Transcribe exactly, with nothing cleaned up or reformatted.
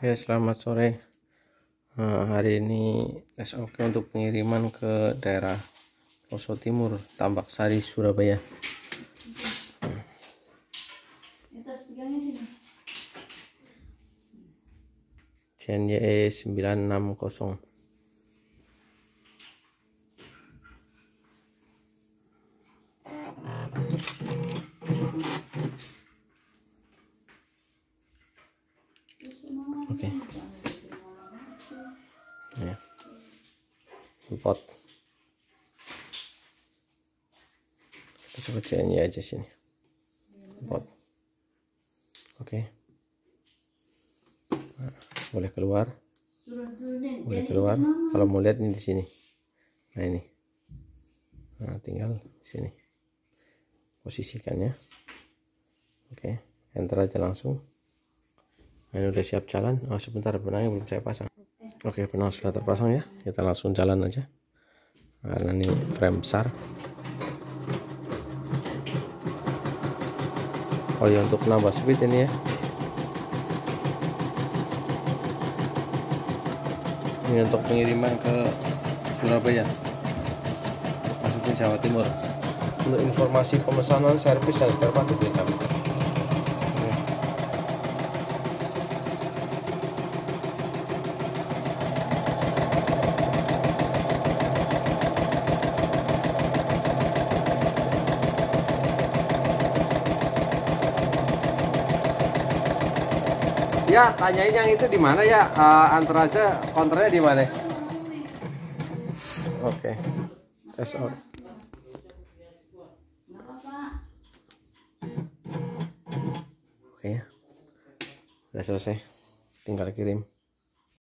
Oke, selamat sore. Nah, hari ini tes oke untuk pengiriman ke daerah Poso Timur, Tambak Sari, Surabaya. C N Y E sembilan enam nol. Oke. Ya. Import. Kita coba C N Y aja sini. Import. Oke. Nah, boleh keluar. Boleh keluar. Kalau mau lihat ini di sini. Nah, ini. Nah, tinggal di sini. Posisikannya. Oke, enter aja langsung. Nah, ini udah siap jalan. Oh, sebentar, benangnya belum saya pasang. Oke, benang sudah terpasang ya. Kita langsung jalan aja. Karena ini frame besar. Oh ya, untuk menambah speed ini ya. Ini untuk pengiriman ke Surabaya, maksudnya Jawa Timur. Untuk informasi pemesanan, servis dan spare part diberikan. Ya, tanyain yang itu di mana ya? Uh, antar aja konternya di mana? Oke. Tes out. Oke ya. Udah selesai. Tinggal kirim.